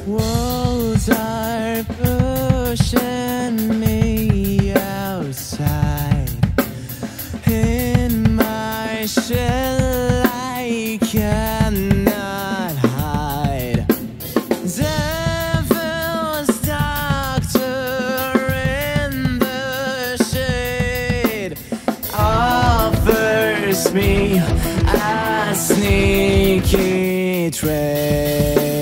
Walls are pushing me outside. In my shell I cannot hide. Devil's doctor in the shade offers me a sneaky trade.